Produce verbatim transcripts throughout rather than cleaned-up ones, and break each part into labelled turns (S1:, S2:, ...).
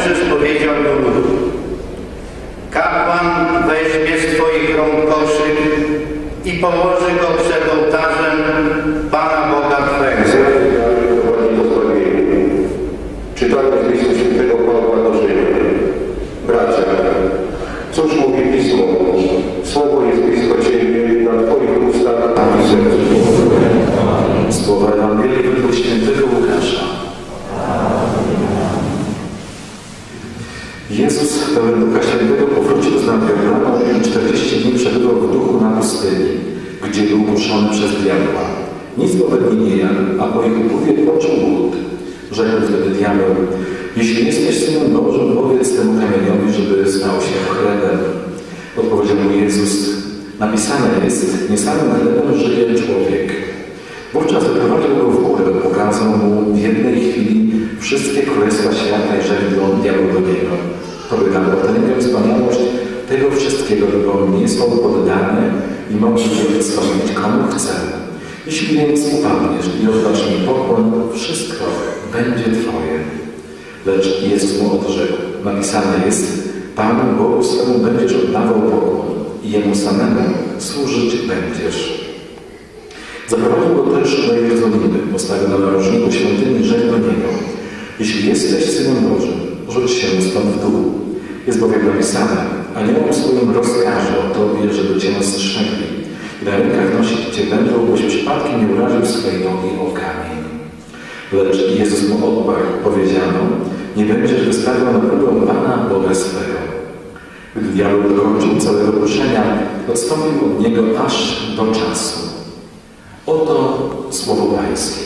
S1: Mojżesz powiedział do ludu: kapłan weźmie z twoich rąk koszyk i położy go przed ołtarzem Pana Boga twego.
S2: Czytamy z listu świętego Pawła do Rzymian. Bracia, cóż mówi Pismo? Słowo jest blisko Ciebie, na Twoich ustach i sercu.
S3: Słowa Ewangelii według świętego Łukasza. Jezus, pełen Ducha Świętego, powrócił z nad Jordaną i czterdzieści dni przebywał w duchu na pustyni, gdzie był kuszony przez diabła. Nic wobec nie jadł, a po ich upływie poczuł głód. Rzekł wtedy diabeł: jeśli jesteś Synem Bożym, powiedz temu kamieniowi, żeby stał się chlebem. Odpowiedział mu Jezus: napisane jest, nie samym chlebem żyje człowiek. Wówczas wyprowadził go w górę, pokazał mu w jednej chwili wszystkie królestwa świata i rzekł diabeł do niego: tobie dam potęgę, wspaniałość tego wszystkiego, bo mnie są poddane i możesz wiedzieć spełnić komu chcę. Jeśli więc upadniesz i oddasz mi pokłon, wszystko będzie Twoje. Lecz Jezus mu odrzekł: napisane jest, Panu Bogu swemu będziesz oddawał pokłon i Jemu samemu służyć będziesz. Zaprowadził go też do Jerozolimy, postawił na narożniku świątyni, rzekł do niego: jeśli jesteś Synem Bożym, rzuć się stąd w dół. Jest bowiem napisane, aniołom swoim rozkaże o Tobie, żeby Cię ostrzegli. I na rękach nosić Cię będą, byś przypadkiem nie uraził swej nogi o kamień. Lecz Jezus mu odparł, powiedziano: nie będziesz wystawiał na próbę Pana Boga swego. Gdy diabeł dokończył całego kuszenia, odstąpił od niego aż do czasu. Oto słowo Pańskie.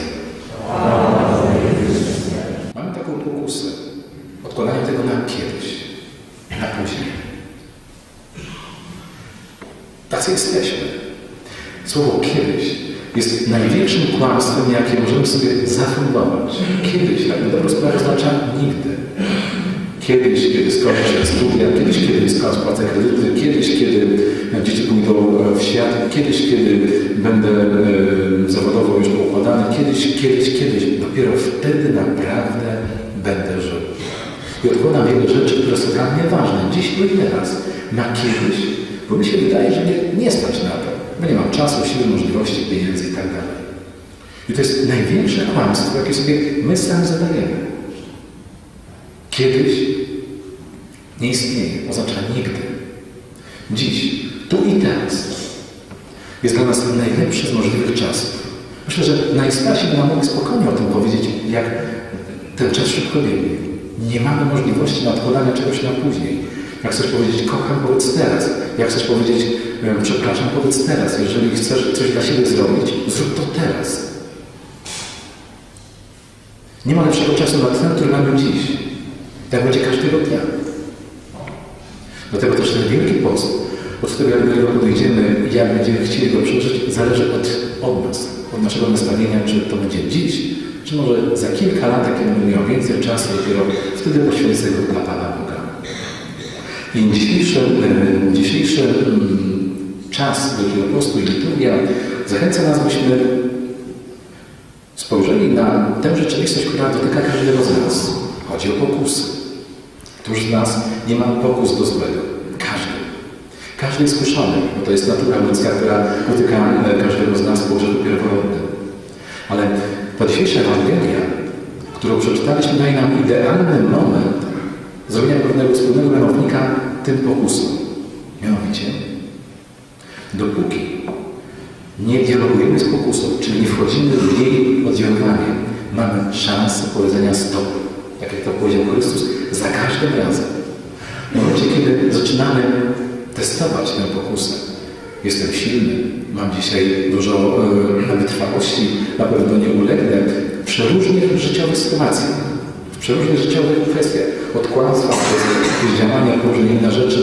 S4: Mamy taką pokusę odkładania tego na kiedyś, na później. Tacy jesteśmy. Słowo kiedyś jest największym kłamstwem, jakie możemy sobie zafundować. Kiedyś, tak na dobrą sprawę, oznacza nigdy. Kiedyś, kiedy skończę studia, kiedyś, kiedy spłacę kredyty, kiedyś, kiedy dzieci pójdą w świat, kiedyś, kiedy będę e, zawodowo już poukładany, kiedyś, kiedyś, kiedyś. Dopiero wtedy naprawdę będę żył. I odkładam wiele rzeczy, które są dla mnie ważne. Dziś i teraz. Na kiedyś. Bo mi się wydaje, że nie, nie stać na to. Bo nie mam czasu, siły, możliwości, pieniędzy i tak dalej. I to jest największe kłamstwo, jakie sobie my sami zadajemy. Kiedyś nie istnieje, oznacza nigdy. Dziś, tu i teraz jest dla nas najlepszy z możliwych czasów. Myślę, że najstarsi by nam mogli spokojnie o tym powiedzieć, jak ten czas szybko biegnie. Nie mamy możliwości na odkładanie czegoś na później. Jak chcesz powiedzieć kocham, powiedz teraz. Jak chcesz powiedzieć przepraszam, powiedz teraz. Jeżeli chcesz coś dla siebie zrobić, zrób to teraz. Nie ma lepszego czasu na ten, który mamy dziś. Tak będzie każdego dnia. Dlatego też ten wielki post, od tego jak do niego podejdziemy i jak będziemy chcieli go przeżyć, zależy od, od nas, od naszego nastawienia, czy to będzie dziś, czy może za kilka lat, kiedy będę miał więcej czasu, dopiero wtedy poświęcę go dla Pana Boga. I dzisiejszy, dzisiejszy czas Wielkiego Postu i liturgia zachęca nas, byśmy spojrzeli na tę rzeczywistość, która dotyka każdego z nas. Chodzi o pokusy. Któż z nas nie ma pokus do złego? Każdy. Każdy jest kuszony, bo to jest natura ludzka, która dotyka każdego z nas w pogrzebu pierworodnym. Ale ta dzisiejsza Ewangelia, którą przeczytaliśmy, daje nam idealny moment zrobienia pewnego wspólnego mianownika tym pokusom. Mianowicie, dopóki nie dialogujemy z pokusą, czyli nie wchodzimy w jej oddziaływanie, mamy szansę powiedzenia stop. Tak jak to powiedział Chrystus, za każdym razem. W momencie, kiedy zaczynamy testować tę pokusę, jestem silny, mam dzisiaj dużo e, wytrwałości, na pewno nie ulegnę w przeróżnych życiowych sytuacjach, w przeróżnych życiowych kwestiach, od kłamstwa przez jakieś działania, różne inne rzeczy.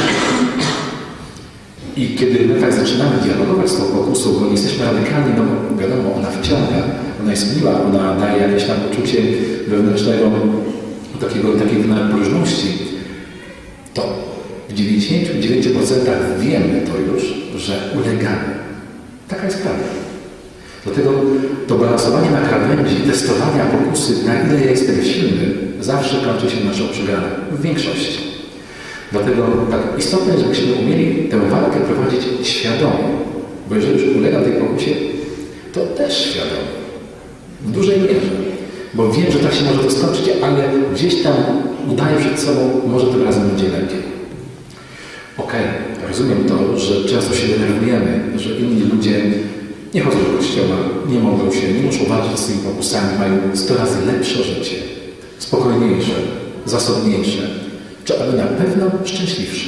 S4: I kiedy my tak zaczynamy dialogować z tą pokusą, bo nie jesteśmy radykalni, no bo wiadomo, ona wciąga, ona jest miła, ona daje jakieś tam poczucie wewnętrznego takiego, takiej próżności, to w dziewięćdziesięciu dziewięciu procentach wiemy to już, że ulegamy. Taka jest prawda. Dlatego to balansowanie na krawędzi, testowania pokusy, na ile ja jestem silny, zawsze kończy się naszą przegraną. W większości. Dlatego tak istotne jest, żebyśmy umieli tę walkę prowadzić świadomie. Bo jeżeli już ulegam tej pokusie, to też świadomie. W dużej mierze. Bo wiem, że tak się może to skończyć, ale gdzieś tam udaję przed sobą, może tym razem będzie lepiej. Okej, okay, rozumiem to, że często się denerwujemy, że inni ludzie nie chodzą do kościoła, nie mogą się, nie muszą walczyć z tymi pokusami, mają sto razy lepsze życie, spokojniejsze, zasobniejsze, czy ale na pewno szczęśliwsze.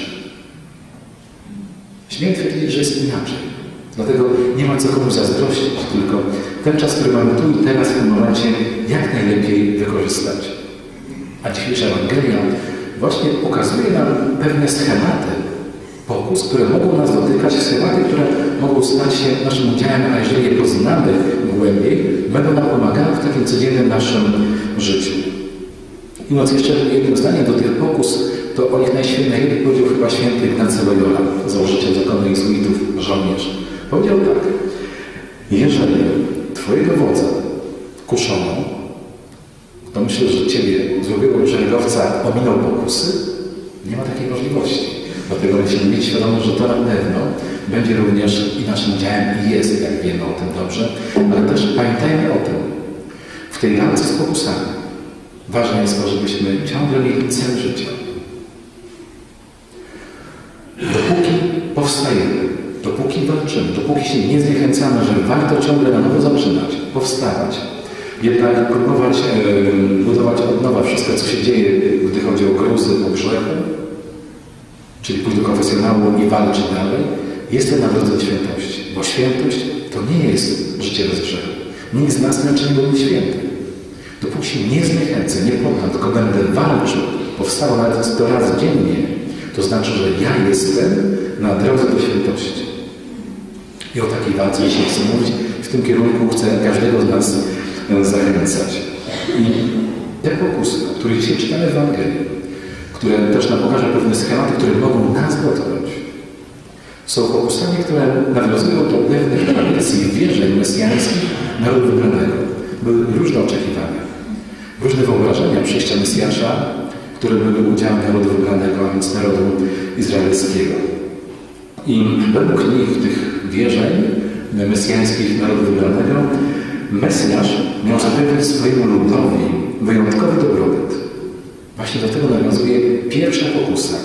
S4: Śmiem twierdzić, że jest inaczej. Dlatego nie ma co komuś zazdrościć, tylko ten czas, który mamy tu i teraz, w tym momencie, jak najlepiej wykorzystać. A dzisiejsza Ewangelia właśnie pokazuje nam pewne schematy pokus, które mogą nas dotykać, schematy, które mogą stać się naszym udziałem, a jeżeli je poznamy głębiej, będą nam pomagały w takim codziennym naszym życiu. I mówiąc jeszcze jednym zdaniem do tych pokus, to o nich najświętniej powiedział chyba święty Ignacy Loyola, założyciel zakonu jezuitów, żołnierz. Powiedział tak: jeżeli twojego wodza kuszono, to myślę, że ciebie, złego szeregowca, ominął pokusy, nie ma takiej możliwości. Dlatego musimy mieć świadomość, że to na pewno będzie również i naszym udziałem i jest, jak wiemy o tym dobrze, ale też pamiętajmy o tym, w tej walce z pokusami ważne jest to, żebyśmy ciągle mieli cel życia. Dopóki powstajemy, dopóki walczymy, dopóki się nie zniechęcamy, że warto ciągle na nowo zaczynać, powstawać, jednak próbować e, budować od nowa wszystko, co się dzieje, gdy chodzi o gruzy, o grzechu, czyli pójść do konfesjonału i walczyć dalej, jestem na drodze świętości. Bo świętość to nie jest życie bez grzechu. Nikt z nas raczej nie był święty. Dopóki się nie zniechęcę, nie poddam, tylko będę walczył, powstało nawet sto razy dziennie, to znaczy, że ja jestem na drodze do świętości. I o takiej walce dzisiaj chcę mówić. W tym kierunku chcę każdego z nas zachęcać. I te pokusy, które dzisiaj czytamy w Ewangelii, które też nam pokażą pewne schematy, które mogą nas dotknąć, są pokusami, które nawiązują do pewnych tradycji wierzeń mesjańskich narodu wybranego. Były różne oczekiwania, różne wyobrażenia przyjścia Mesjasza, które były udziałem narodu wybranego, a więc narodu izraelskiego. I według nich, tych wierzeń mesjańskich narodu wybranego, Mesjasz miał zapewnić swojemu ludowi wyjątkowy dobrobyt. Właśnie do tego nawiązuje pierwsza pokusa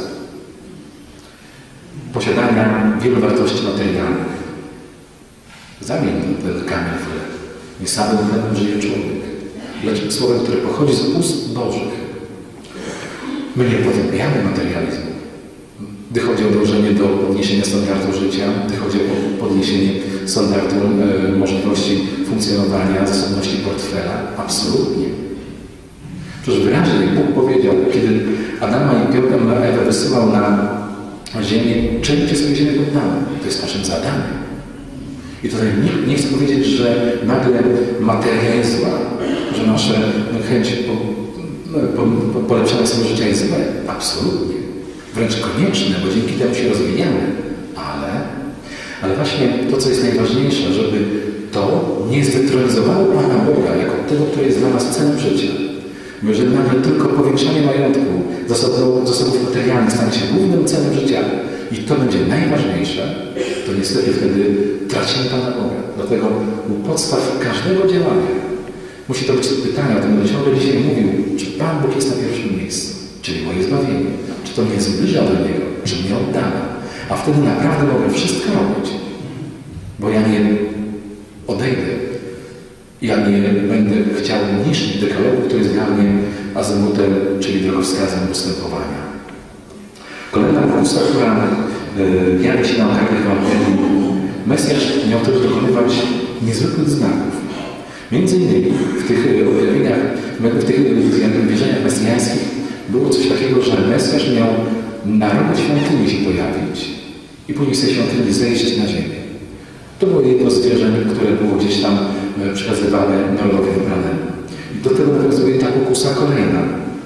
S4: posiadania wielu wartości materialnych. Zamień ten kamień w chleb. Nie samym chlebem żyje człowiek, lecz słowem, które pochodzi z ust Bożych. My nie potępiamy materializmu, gdy chodzi o dążenie do podniesienia standardu życia, gdy chodzi o podniesienie standardu e, możliwości funkcjonowania, zasobności portfela. Absolutnie. Przecież wyraźnie Bóg powiedział, kiedy Adama i Ewę wysyłał na ziemię, czyńcie sobie ziemię poddaną. To jest naszym zadaniem. I tutaj nikt nie chce powiedzieć, że nagle materia jest zła, że nasza chęć po, po, po, polepszania swojego życia jest złe. Absolutnie. Wręcz konieczne, bo dzięki temu się rozwijamy. Ale, ale właśnie to, co jest najważniejsze, żeby to nie zdetronizowało Pana Boga jako tego, który jest dla nas celem życia. Bo jeżeli nagle tylko powiększanie majątku, zasobów, zasobów materialnych stanie się głównym celem życia i to będzie najważniejsze, to niestety wtedy tracimy Pana Boga. Dlatego u podstaw każdego działania musi to być pytanie, o tym będę ciągle dzisiaj mówił, czy Pan Bóg jest na pierwszym miejscu, czyli moje zbawienie, czy to mnie zbliża do Niego, czy mnie oddala, a wtedy naprawdę mogę wszystko robić, bo ja nie odejdę. Ja nie będę chciał niszczyć dekalogu, który jest dla mnie azymutem, czyli drogowskazem postępowania. Kolejna pokusa, która y, jawi się nam tak w Ewangelii. Mesjasz miał też dokonywać niezwykłych znaków. Między innymi w tych objawieniach, w tych wierzeniach mesjańskich było coś takiego, że Mesjasz miał na rogu świątyni się pojawić i później z tej świątyni zejść na ziemię. To było jedno z wierzeń, które było gdzieś tam przekazywane narodowi wybranemu. I do tego nawiązuje ta pokusa kolejna.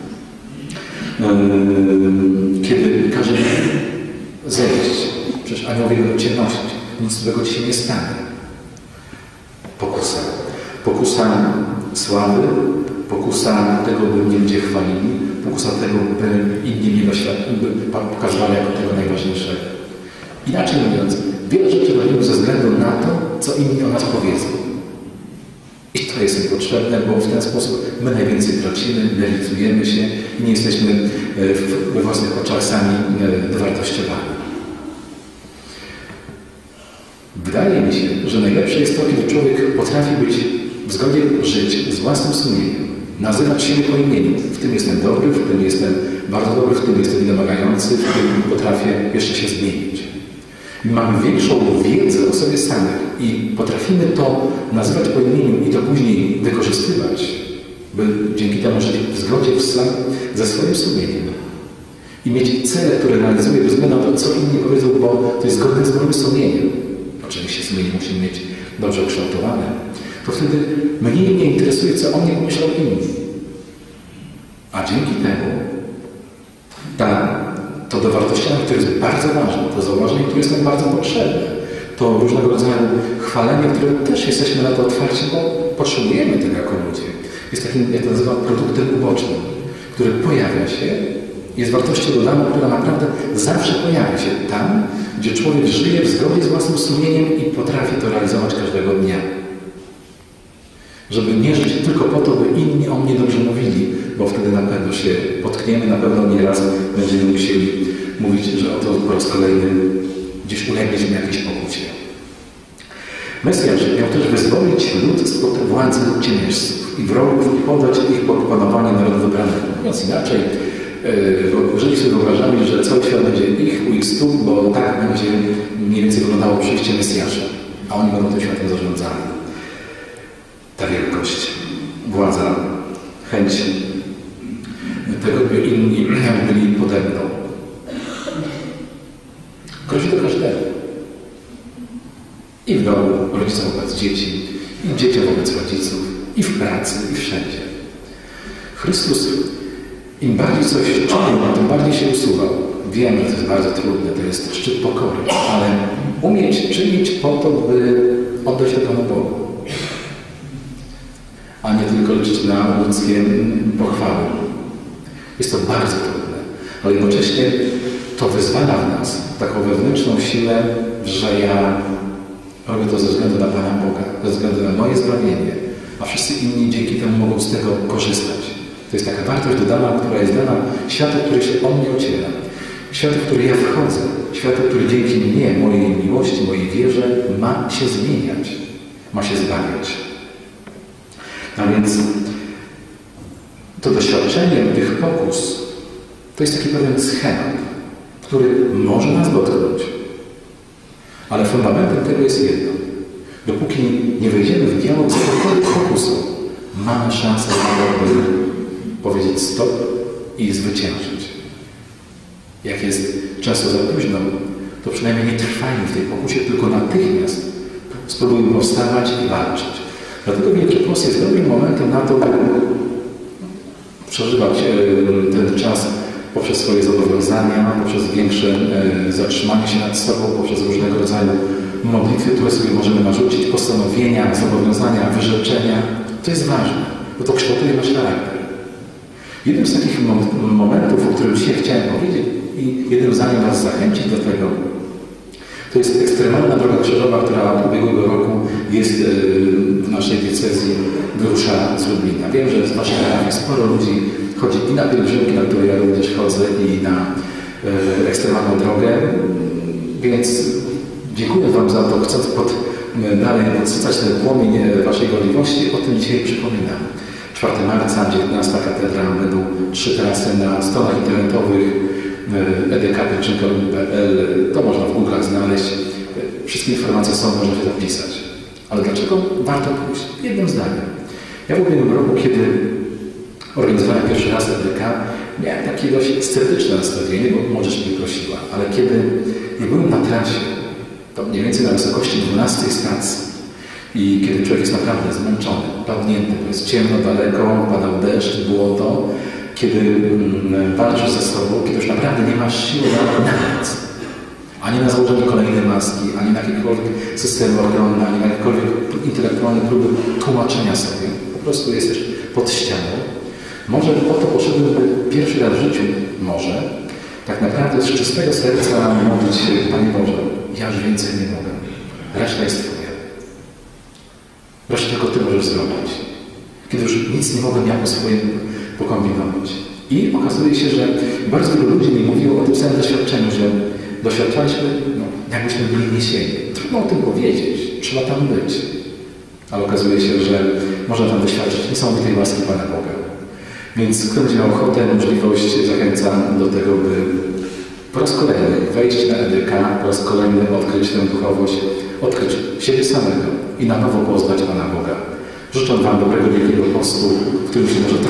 S4: Kiedy każe zejść, przecież aniołowie będą cię nosić, nic złego ci się nie stanie. Pokusa Pokusa sławy, pokusa tego, by mnie ludzie chwalili, pokusa tego, by inni mnie pokazywali jako tego najważniejszego. Inaczej mówiąc, wiele rzeczy robimy ze względu na to, co inni o nas powiedzą. I to jest niepotrzebne, bo w ten sposób my najwięcej tracimy, realizujemy się i nie jesteśmy we własnych oczach sami dowartościowani. Wydaje mi się, że najlepsze jest to, kiedy człowiek potrafi być w zgodzie żyć z własnym sumieniem, nazywać siebie po imieniu. W tym jestem dobry, w tym jestem bardzo dobry, w tym jestem niedomagający, w tym potrafię jeszcze się zmienić. Mamy większą wiedzę o sobie samych i potrafimy to nazywać po imieniu i to później wykorzystywać, by dzięki temu żyć w zgodzie ze swoim sumieniem i mieć cele, które realizuje bez względu na to, co inni powiedzą, bo to jest zgodne z moim sumieniem. Oczywiście sumienie musimy mieć dobrze ukształtowane. To wtedy mniej mnie interesuje, co o mnie pomyślą inni. A dzięki temu ta to dowartościowanie, które jest bardzo ważne, to zauważenie, które jest nam bardzo potrzebne, to różnego rodzaju chwalenie, w którym też jesteśmy na to otwarci, bo potrzebujemy tego jako ludzie. Jest takim, jak to nazywam, produktem ubocznym, który pojawia się, jest wartością dodaną, która naprawdę zawsze pojawia się tam, gdzie człowiek żyje w zgodzie z własnym sumieniem i potrafi to realizować każdego dnia. Żeby nie żyć tylko po to, by inni o mnie dobrze mówili, bo wtedy na pewno się potkniemy, na pewno nieraz będziemy musieli mówić, że oto po raz kolejny gdzieś ulegliśmy jakiejś pokucie. Mesjasz miał też wyzwolić lud spod władzy ciemiężców i wrogów i poddać ich pod panowanie narodu wybranych. Mówiąc inaczej, jeżeli sobie wyobrażamy, że cały świat będzie ich u ich stóp, bo tak będzie mniej więcej wyglądało przyjście Mesjasza, a oni będą tym światem zarządzali. Ta wielkość, władza, chęć tego, by inni byli pode mną. Grozi to każdemu. I w domu, rodzicom wobec dzieci, i dzieciom wobec rodziców, i w pracy, i wszędzie. Chrystus im bardziej coś czynił, tym bardziej się usuwał. Wiem, że to jest bardzo trudne, to jest szczyt pokory, ale umieć czynić po to, by oddać to Panu Bogu, a nie tylko liczyć na ludzkie pochwały. Jest to bardzo trudne, ale jednocześnie to wyzwala w nas taką wewnętrzną siłę, że ja robię to ze względu na Pana Boga, ze względu na moje zbawienie, a wszyscy inni dzięki temu mogą z tego korzystać. To jest taka wartość dodana, która jest dana światu, który się o mnie ociera. Światu, w który ja wchodzę. Światu, który dzięki mnie, mojej miłości, mojej wierze ma się zmieniać. Ma się zbawiać. A więc to doświadczenie tych pokus to jest taki pewien schemat, który może nas dotknąć. Ale fundamentem tego jest jedno. Dopóki nie wejdziemy w dialog z jakąkolwiek pokusą, mamy szansę na to, by powiedzieć stop i zwyciężyć. Jak jest często za późno, to przynajmniej nie trwajmy w tej pokusie, tylko natychmiast spróbujmy powstawać i walczyć. Dlatego Wielki Post jest dobrym momentem na to, by przeżywać ten czas poprzez swoje zobowiązania, poprzez większe zatrzymanie się nad sobą, poprzez różnego rodzaju modlitwy, które sobie możemy narzucić, postanowienia, zobowiązania, wyrzeczenia. To jest ważne, bo to kształtuje nasz charakter. Jednym z takich momentów, o którym dzisiaj chciałem powiedzieć i jednym zdaniem Was zachęcić do tego, to jest ekstremalna droga krzyżowa, która od ubiegłego roku jest w naszej diecezji, wyrusza z Lublina. Wiem, że z Waszej parafii sporo ludzi chodzi i na pielgrzymki, na które ja również chodzę, i na ekstremalną drogę, więc dziękuję Wam za to, chcąc pod, dalej podsycać ten płomień Waszej gorliwości. O tym dzisiaj przypominam. czwartego marca, dziewiętnasta katedra, będą trzy trasy na stronach internetowych e d k pielgrzymka kropka p l. To można w Google'ach znaleźć. Wszystkie informacje są, można się zapisać. Ale dlaczego warto pójść? Jednym zdaniem. Ja w ubiegłym roku, kiedy organizowałem pierwszy raz E D K, miałem takie dość sceptyczne nastawienie, bo możesz mnie prosiła. Ale kiedy już byłem na trasie, to mniej więcej na wysokości dwunastej stacji, i kiedy człowiek jest naprawdę zmęczony, padnięty, bo jest ciemno, daleko, padał deszcz, błoto, kiedy walczysz ze sobą, kiedy już naprawdę nie masz siły na nic, ani na założenie kolejnej maski, ani na jakiekolwiek systemy ochronne, ani na jakiekolwiek intelektualne próby tłumaczenia sobie. Po prostu jesteś pod ścianą. Może po to poszedłem, by pierwszy raz w życiu, może, tak naprawdę z czystego serca modlić się, Panie Boże, ja już więcej nie mogę. Reszta jest Twoja. Resztę tylko Ty możesz zrobić. Kiedy już nic nie mogłem ja po swoim pokombinować. I okazuje się, że bardzo wielu ludzi mi mówiło o tym samym doświadczeniu, że doświadczaliśmy, no, jakbyśmy byli niesieni. Trudno o tym powiedzieć, trzeba tam być. Ale okazuje się, że można tam doświadczyć niesamowitej łaski Pana Boga. Więc kto będzie miał ochotę, możliwość, zachęcam do tego, by po raz kolejny wejść na E D K, po raz kolejny odkryć tę duchowość, odkryć siebie samego i na nowo poznać Pana Boga. Życzę Wam dobrego Wielkiego Postu, w którym się może